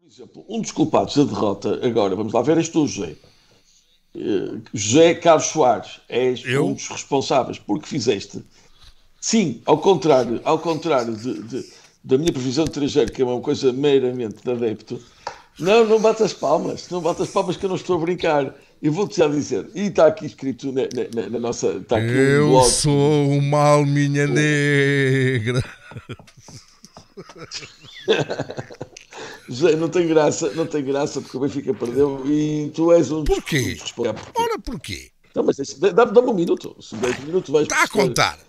exemplo, um dos culpados da derrota, agora, vamos lá ver, és tu, José. José Carlos Soares, és um Eu? dos responsáveis porque fizeste. Sim, ao contrário da minha previsão de estrangeiro, que é uma coisa meramente de adepto. Não, não bate as palmas, não bate as palmas que eu não estou a brincar. Eu vou-te já dizer, e está aqui escrito na nossa, está aqui um Eu blog. sou uma alminha negra. José, não tem graça porque o Benfica perdeu e tu és um dos Porquê? responsáveis. Porquê? Ora, porquê? Não, mas dá-me um minuto. Se me der um minuto vais Está a perceber. contar.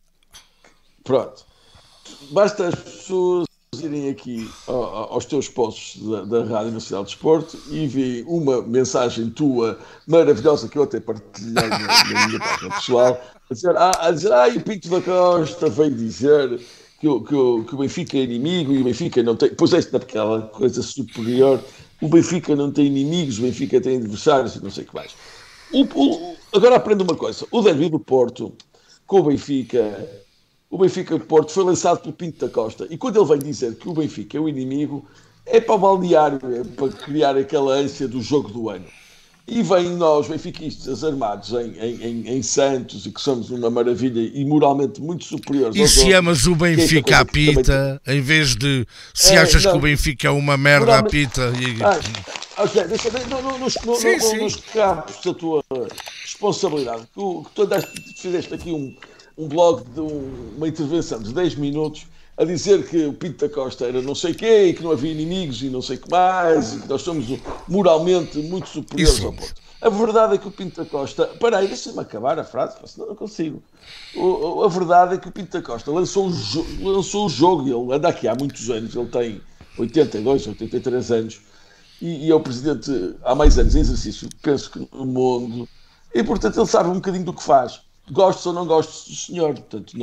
Pronto. Basta as pessoas irem aqui aos teus posts da Rádio Nacional de Desporto e verem uma mensagem tua maravilhosa que eu até partilhei na minha página pessoal a dizer, o Pinto da Costa veio dizer que o Benfica é inimigo e o Benfica não tem. Pois é, naquela coisa superior, o Benfica não tem inimigos, o Benfica tem adversários e não sei o que mais. Agora aprenda uma coisa: o derby do Porto com o Benfica Porto foi lançado pelo Pinto da Costa. E quando ele vem dizer que o Benfica é o inimigo, é para o balneário, é para criar aquela ânsia do jogo do ano. E vêm nós, benfiquistas, armados em Santos, e que somos uma maravilha e moralmente muito superiores E aos se outros, amas o que é esta Benfica à coisa que também. pita, em vez de se achas que o Não, Benfica é uma merda à moralmente. pita Ah, e... ok, Sim, não sim. escapes da tua responsabilidade. Que tu fizeste aqui um blog de uma intervenção de 10 minutos a dizer que o Pinto da Costa era não sei quê e que não havia inimigos e não sei o que mais e que nós somos moralmente muito E superiores ao somos. Porto. A verdade é que o Pinto da Costa. Para aí, deixa-me acabar a frase, senão não consigo. A verdade é que o Pinto da Costa lançou o jogo, ele anda aqui há muitos anos, ele tem 82, 83 anos e é o presidente há mais anos em exercício, penso que no mundo, e portanto ele sabe um bocadinho do que faz. Gosto ou não gosto do senhor, portanto,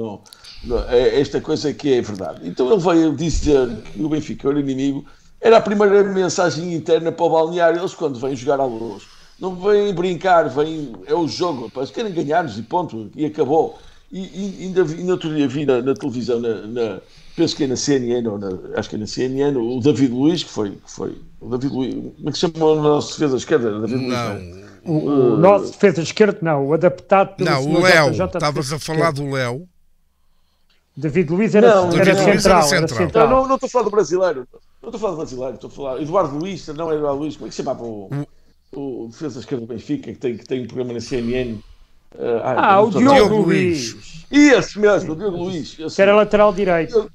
é esta coisa que é verdade. Então ele veio dizer que o Benfica era inimigo, era a primeira mensagem interna para o balneário, eles quando vêm jogar à luz. Não vêm brincar, é o jogo, rapaz, querem ganhar-nos e ponto, e acabou. E outro dia vi na televisão, penso que é na CNN, acho que é na CNN, o David Luiz, que foi o David Luiz, como é que se chama o nosso defesa esquerda? David Luiz, não Não. é? O nosso defesa esquerdo, não, o adaptado pelo Não, o senhor Léo. JJ Estavas defesa a falar esquerdo. do Léo. David Luiz era, Não, era David Luiz central, era era central. Não, central. não estou a falar do brasileiro. Não estou a falar do brasileiro, estou a falar. Eduardo Luiz, não é Eduardo Luiz, como é que se chamava O o defesa esquerda do Benfica, que tem um programa na CNN? O Não estou a Diogo Diogo Luiz, Luiz. Esse mesmo, o Diogo Luiz. que era lateral direito.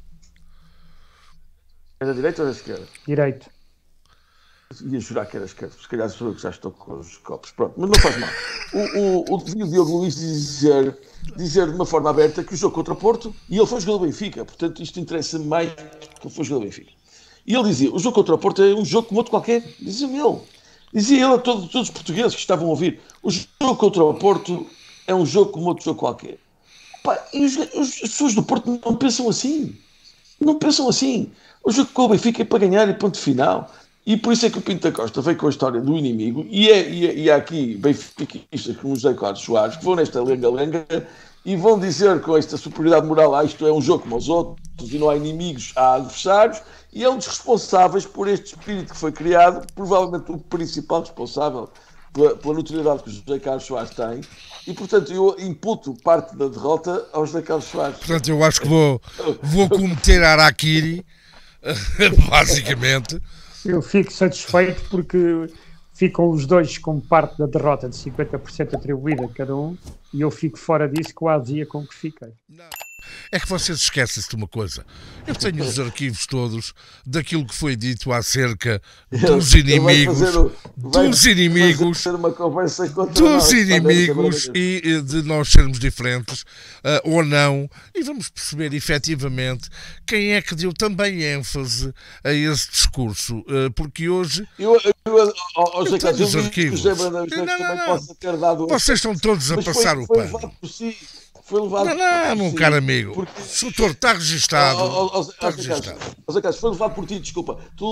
Era direita ou era esquerda? Direito. Ia jurar que era esquerda, se calhar sou eu que já estou com os copos. Pronto, mas não faz mal. O Diogo Luiz dizer de uma forma aberta que o jogo contra o Porto, e ele foi jogador do Benfica, portanto isto interessa-me mais que ele foi jogador do Benfica. E ele dizia, o jogo contra o Porto é um jogo como outro qualquer. Dizia ele. Dizia ele a todos os portugueses que estavam a ouvir, o jogo contra o Porto é um jogo como outro jogo qualquer. Pá, e as pessoas do Porto não pensam assim. Não pensam assim. O jogo com o Benfica é para ganhar e ponto final. E por isso é que o Pinto da Costa veio com a história do inimigo e há aqui benfiquistas como o José Carlos Soares que vão nesta lenga-lenga e vão dizer com esta superioridade moral, isto é um jogo como os outros e não há inimigos, há adversários, e é um dos responsáveis por este espírito que foi criado, provavelmente o principal responsável pela notoriedade que o José Carlos Soares tem, e portanto eu imputo parte da derrota ao José Carlos Soares. Portanto, eu acho que vou cometer Araquiri, basicamente. Eu fico satisfeito porque ficam os dois com parte da derrota de 50% atribuída a cada um e eu fico fora disso com a azia com que fiquei. Não. É que vocês esquecem-se de uma coisa. Eu tenho os arquivos todos daquilo que foi dito acerca dos inimigos, fazer uma conversa contra dos nós, inimigos e de nós sermos diferentes ou não, e vamos perceber efetivamente quem é que deu também ênfase a esse discurso, porque hoje eu tenho os arquivos. Vocês estão todos a passar o pano. Levado por si. Foi levado Não, meu caro amigo. Porque... Se o doutor está registado. Está registado. Foi levado por ti, desculpa. Tu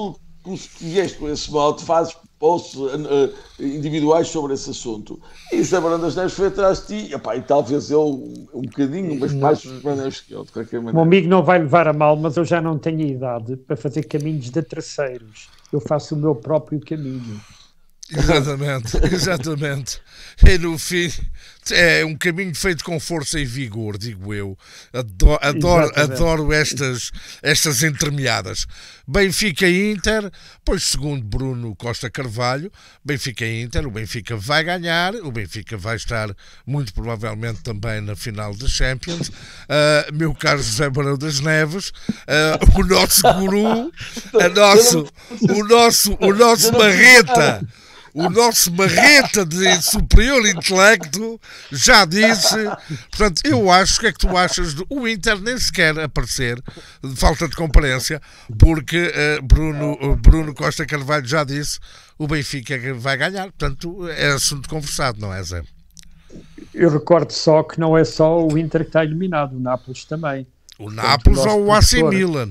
que vieste com esse modo, fazes posts individuais sobre esse assunto. E o José Brandas Neves foi atrás de ti, e talvez eu um bocadinho, mas mais Neves que eu, de qualquer maneira. O meu amigo não vai levar a mal, mas eu já não tenho idade para fazer caminhos de terceiros. Eu faço o meu próprio caminho. Exatamente. E no fim é um caminho feito com força e vigor, digo eu. Adoro estas entremeadas. Benfica e Inter, pois segundo Bruno Costa Carvalho, Benfica e Inter, o Benfica vai ganhar, o Benfica vai estar muito provavelmente também na final da Champions. Meu caro José Barão das Neves, o nosso guru, o nosso marreta, o nosso marreta de superior intelecto já disse. Portanto, eu acho, o que é que tu achas? O Inter nem sequer aparecer, de falta de comparência, porque Bruno Costa Carvalho já disse, o Benfica vai ganhar. Portanto, é assunto conversado, não é, Zé? Eu recordo só que não é só o Inter que está eliminado, o Nápoles também. O Nápoles ou o AC Milan?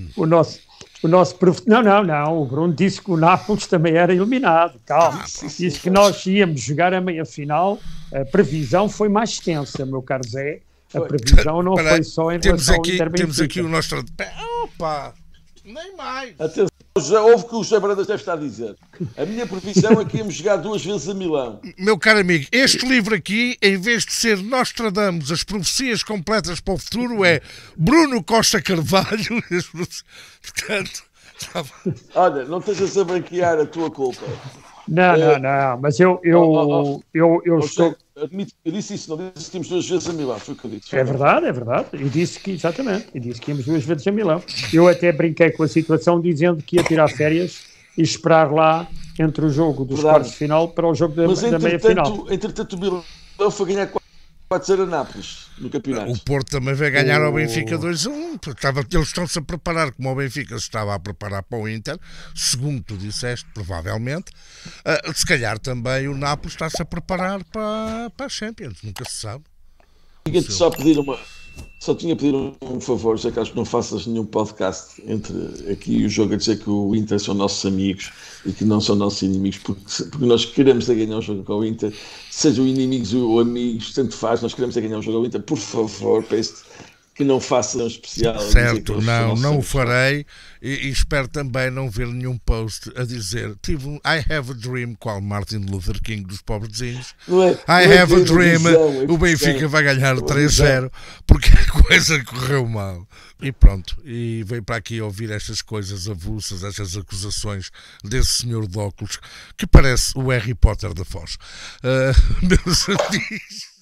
Não, o Bruno disse que o Nápoles também era eliminado, calma, disse que nós íamos jogar a meia-final, a previsão foi mais extensa, meu caro Zé, a previsão não foi só em relação ao Inter Benfica. Temos aqui o nosso... Opa, nem mais. Atenção, já ouve o que o José Brandas deve estar a dizer. A minha previsão é que íamos jogar 2 vezes a Milão. Meu caro amigo, este livro aqui, em vez de ser Nostradamus, as profecias completas para o futuro, é Bruno Costa Carvalho. Portanto, olha, não estejas a branquear a tua culpa. Não, mas eu estou... Admito, eu disse isso, não disse que tínhamos 2 vezes a Milão, foi o que eu disse. É verdade. Eu disse que, exatamente, que íamos 2 vezes a Milão. Eu até brinquei com a situação dizendo que ia tirar férias e esperar lá entre o jogo dos quartos de final para o jogo da meia-final. Mas entretanto o Milão foi ganhar 4-0 a Nápoles no campeonato. O Porto também vai ganhar ao Benfica 2-1. Eles estão-se a preparar como o Benfica se estava a preparar para o Inter, segundo tu disseste, provavelmente. Se calhar também o Nápoles está-se a preparar para a Champions, nunca se sabe. Tinha-te só tinha a pedir um favor, já que acho que não faças nenhum podcast entre aqui e o jogo a dizer que o Inter são nossos amigos e que não são nossos inimigos, porque nós queremos ganhar o jogo com o Inter, sejam inimigos ou amigos, tanto faz, nós queremos ganhar o jogo ao Inter, por favor, peço-te que não façam um especial. Certo, não o farei e espero também não ver nenhum post a dizer I have a dream, qual Martin Luther King dos pobrezinhos. I have a dream, o Benfica vai ganhar 3-0 porque a coisa correu mal. E pronto, e veio para aqui ouvir estas coisas avulsas, estas acusações desse senhor de óculos que parece o Harry Potter da Foz. Meus amigos...